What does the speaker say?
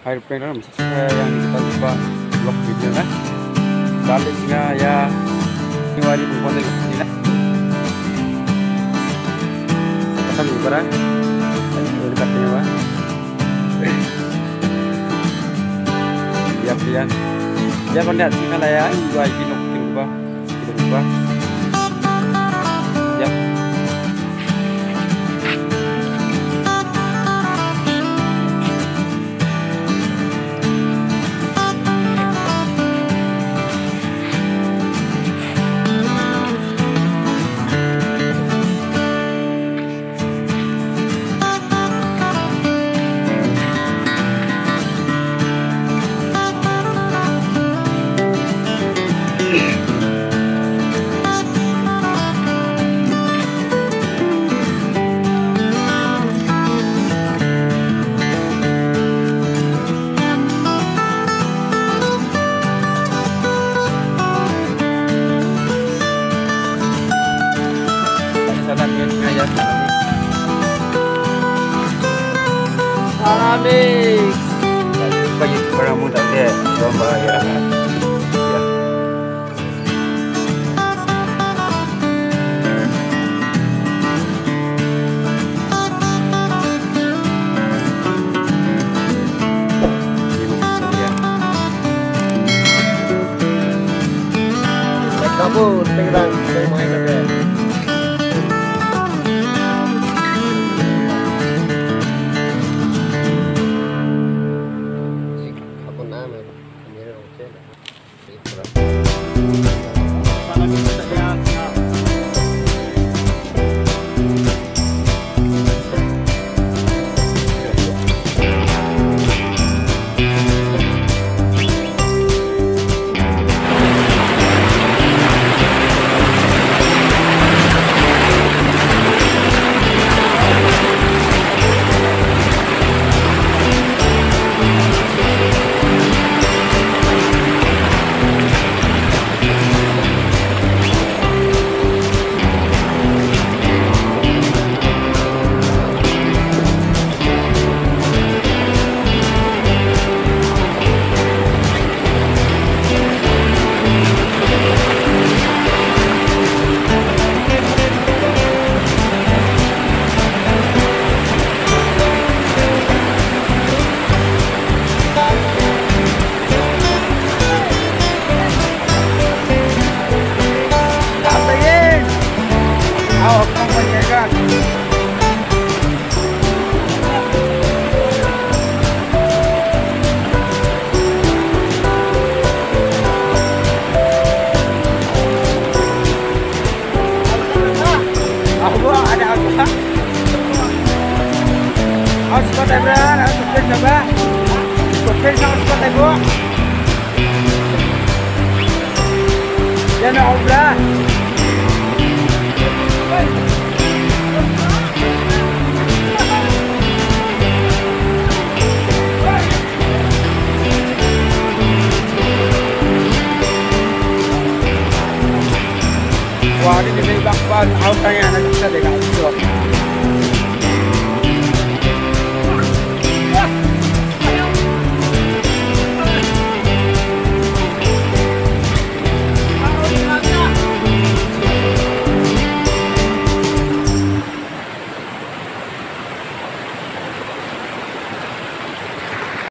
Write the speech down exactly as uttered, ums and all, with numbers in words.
airplane orang mesti saya yang kita lupa blok video na. Balik nga ya ini wari bukan dari sini lah. Pasal berapa? Ini katanya apa? Ya pian. Ya kon lihat sini lah ya. Dua ini nok tiba tiba. Ya. Mix. Bagi barang mudah dia, lomba ya. Ya. Kabur, tinggal main saja. Spot ay bra, spot na ba? Spot na spot ay bro. Yan na bra. Wah, ini may bakbal out na yan, nagsa de ka.